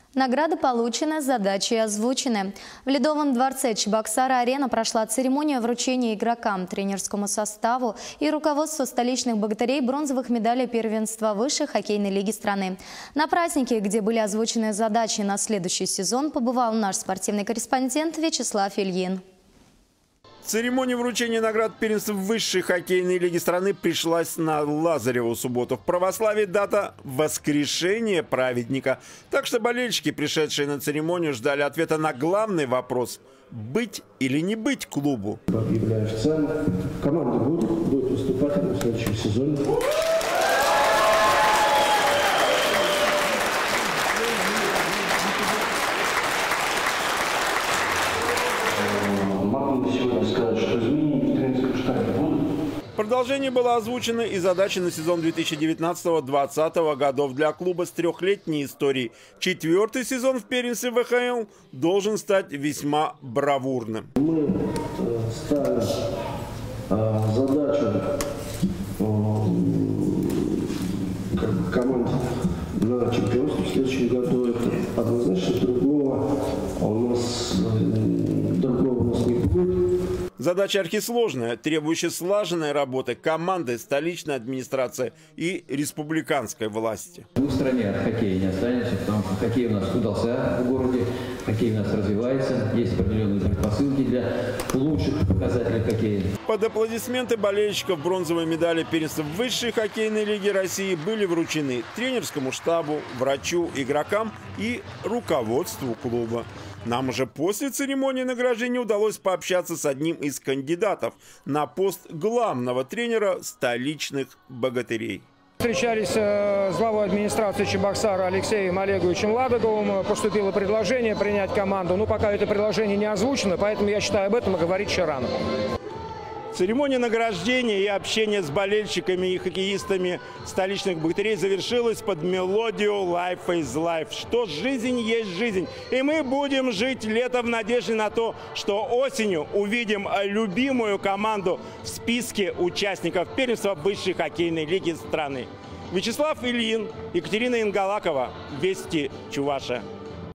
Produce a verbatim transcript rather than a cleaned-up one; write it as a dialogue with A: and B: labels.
A: Награды получены, задачи озвучены. В Ледовом дворце Чебоксара-Арена прошла церемония вручения игрокам, тренерскому составу и руководству столичных богатырей бронзовых медалей первенства высшей хоккейной лиги страны. На празднике, где были озвучены задачи на следующий сезон, побывал наш спортивный корреспондент Вячеслав Ильин.
B: Церемония вручения наград первенства высшей хоккейной лиги страны пришлась на Лазареву субботу. В православии дата воскрешения праведника. Так что болельщики, пришедшие на церемонию, ждали ответа на главный вопрос – быть или не быть клубу.
C: Объявляю официально. Команда будет, будет выступать в следующем сезоне.
B: Продолжение было озвучено и задачи на сезон две тысячи девятнадцатого — две тысячи двадцатого годов для клуба с трехлетней историей. Четвертый сезон в первенстве вэ ха эл должен стать весьма бравурным.
C: Мы ставим задачу команде на чемпионство в следующем году. Это однозначно, другого у нас, другого у нас не будет.
B: Задача архисложная, требующая слаженной работы команды, столичной администрации и республиканской власти.
D: Мы в стране от хоккея не останемся, потому что хоккей у нас удался в городе, хоккей у нас развивается, есть определенные предпосылки для лучших показателей хоккея.
B: Под аплодисменты болельщиков бронзовые медали первенства высшей хоккейной лиги России были вручены тренерскому штабу, врачу, игрокам и руководству клуба. Нам уже после церемонии награждения удалось пообщаться с одним из кандидатов на пост главного тренера столичных богатырей.
E: Встречались с главой администрации Чебоксара Алексеем Олеговичем Ладоговым. Поступило предложение принять команду. Но пока это предложение не озвучено, поэтому я считаю, об этом говорить еще рано.
B: Церемония награждения и общение с болельщиками и хоккеистами столичных богатырей завершилась под мелодию «Life is life», что жизнь есть жизнь. И мы будем жить лето в надежде на то, что осенью увидим любимую команду в списке участников первенства высшей хоккейной лиги страны. Вячеслав Ильин, Екатерина Ингалакова, Вести Чувашия.